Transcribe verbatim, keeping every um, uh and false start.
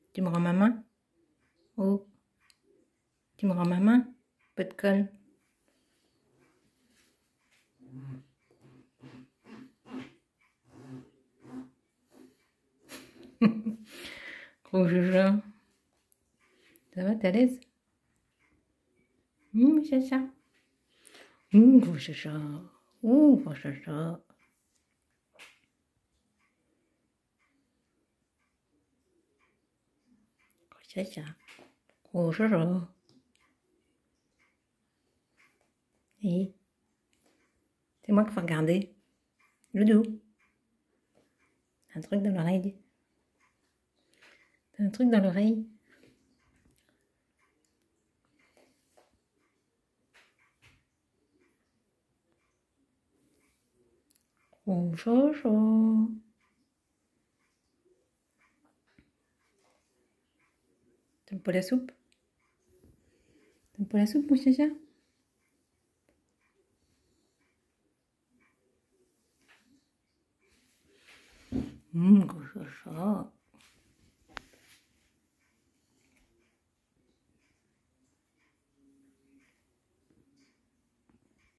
Tu me rends ma main? Oh, tu me rends ma main? Peu de colle. Gros joujou. Ça va, t'es à l'aise? Hum, chacha. Hum, gros chacha. Hum, gros chacha. Gros chacha. Gros chacha. Et c'est moi qu'il faut regarder. Loulou. Un truc dans l'oreille. T'as un truc dans l'oreille. Oh, chacha. T'aimes pas la soupe? T'aimes pas la soupe, mon chacha? Hum, gros chacha.